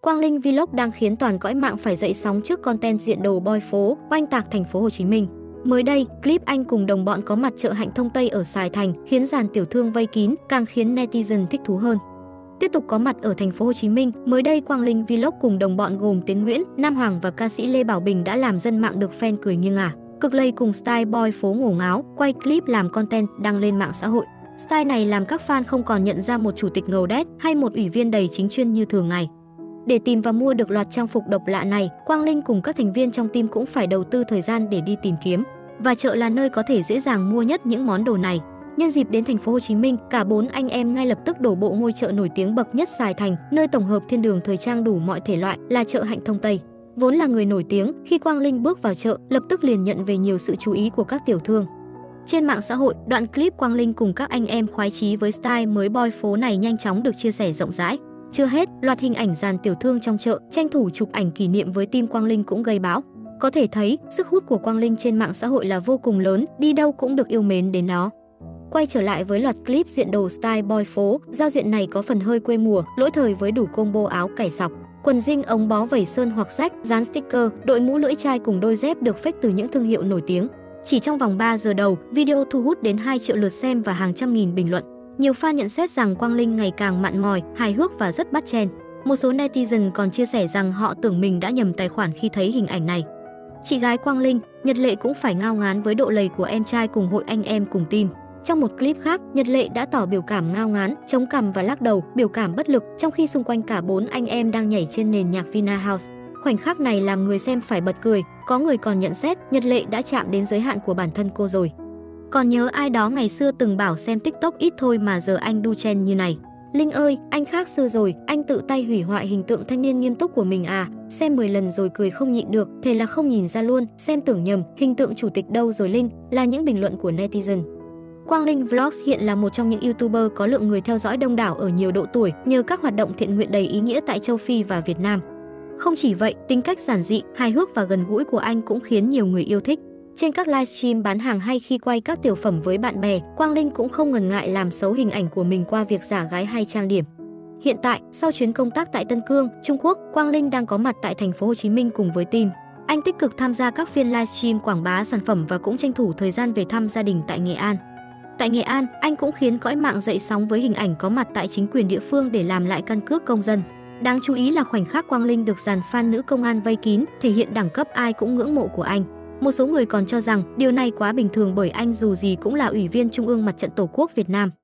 Quang Linh Vlog đang khiến toàn cõi mạng phải dậy sóng trước content diện đồ boy phố, oanh tạc thành phố Hồ Chí Minh. Mới đây, clip anh cùng đồng bọn có mặt chợ Hạnh Thông Tây ở Sài Thành khiến dàn tiểu thương vây kín, càng khiến netizen thích thú hơn. Tiếp tục có mặt ở thành phố Hồ Chí Minh, mới đây Quang Linh Vlog cùng đồng bọn gồm Tiến Nguyễn, Nam Hoàng và ca sĩ Lê Bảo Bình đã làm dân mạng được fan cười nghiêng ngả. Cực lây cùng style boy phố ngổ ngáo, quay clip làm content đăng lên mạng xã hội. Style này làm các fan không còn nhận ra một chủ tịch ngầu đét hay một ủy viên đầy chính chuyên như thường ngày. Để tìm và mua được loạt trang phục độc lạ này, Quang Linh cùng các thành viên trong team cũng phải đầu tư thời gian để đi tìm kiếm. Và chợ là nơi có thể dễ dàng mua nhất những món đồ này. Nhân dịp đến thành phố Hồ Chí Minh, cả 4 anh em ngay lập tức đổ bộ ngôi chợ nổi tiếng bậc nhất Sài Thành, nơi tổng hợp thiên đường thời trang đủ mọi thể loại là chợ Hạnh Thông Tây. Vốn là người nổi tiếng, khi Quang Linh bước vào chợ, lập tức liền nhận về nhiều sự chú ý của các tiểu thương. Trên mạng xã hội, đoạn clip Quang Linh cùng các anh em khoái chí với style mới boy phố này nhanh chóng được chia sẻ rộng rãi. Chưa hết, loạt hình ảnh dàn tiểu thương trong chợ tranh thủ chụp ảnh kỷ niệm với team Quang Linh cũng gây bão. Có thể thấy, sức hút của Quang Linh trên mạng xã hội là vô cùng lớn, đi đâu cũng được yêu mến đến nó. Quay trở lại với loạt clip diện đồ style boy phố, giao diện này có phần hơi quê mùa, lỗi thời với đủ combo áo cải sọc, quần jean ống bó vẩy sơn hoặc rách, dán sticker, đội mũ lưỡi chai cùng đôi dép được fake từ những thương hiệu nổi tiếng. Chỉ trong vòng 3 giờ đầu, video thu hút đến 2 triệu lượt xem và hàng trăm nghìn bình luận. Nhiều fan nhận xét rằng Quang Linh ngày càng mặn mòi, hài hước và rất bắt trend. Một số netizen còn chia sẻ rằng họ tưởng mình đã nhầm tài khoản khi thấy hình ảnh này. Chị gái Quang Linh, Nhật Lệ cũng phải ngao ngán với độ lầy của em trai cùng hội anh em cùng team. Trong một clip khác, Nhật Lệ đã tỏ biểu cảm ngao ngán, chống cằm và lắc đầu, biểu cảm bất lực, trong khi xung quanh cả 4 anh em đang nhảy trên nền nhạc Vina House. Khoảnh khắc này làm người xem phải bật cười, có người còn nhận xét Nhật Lệ đã chạm đến giới hạn của bản thân cô rồi. Còn nhớ ai đó ngày xưa từng bảo xem TikTok ít thôi mà giờ anh đu trend như này. Linh ơi, anh khác xưa rồi, anh tự tay hủy hoại hình tượng thanh niên nghiêm túc của mình à, xem 10 lần rồi cười không nhịn được, thế là không nhìn ra luôn, xem tưởng nhầm, hình tượng chủ tịch đâu rồi Linh, là những bình luận của netizen. Quang Linh Vlogs hiện là một trong những YouTuber có lượng người theo dõi đông đảo ở nhiều độ tuổi nhờ các hoạt động thiện nguyện đầy ý nghĩa tại châu Phi và Việt Nam. Không chỉ vậy, tính cách giản dị, hài hước và gần gũi của anh cũng khiến nhiều người yêu thích. Trên các livestream bán hàng hay khi quay các tiểu phẩm với bạn bè, Quang Linh cũng không ngần ngại làm xấu hình ảnh của mình qua việc giả gái hay trang điểm. Hiện tại, sau chuyến công tác tại Tân Cương, Trung Quốc, Quang Linh đang có mặt tại thành phố Hồ Chí Minh cùng với team. Anh tích cực tham gia các phiên livestream quảng bá sản phẩm và cũng tranh thủ thời gian về thăm gia đình tại Nghệ An. Tại Nghệ An, anh cũng khiến cõi mạng dậy sóng với hình ảnh có mặt tại chính quyền địa phương để làm lại căn cước công dân. Đáng chú ý là khoảnh khắc Quang Linh được dàn fan nữ công an vây kín, thể hiện đẳng cấp ai cũng ngưỡng mộ của anh. Một số người còn cho rằng điều này quá bình thường bởi anh dù gì cũng là Ủy viên Trung ương Mặt trận Tổ quốc Việt Nam.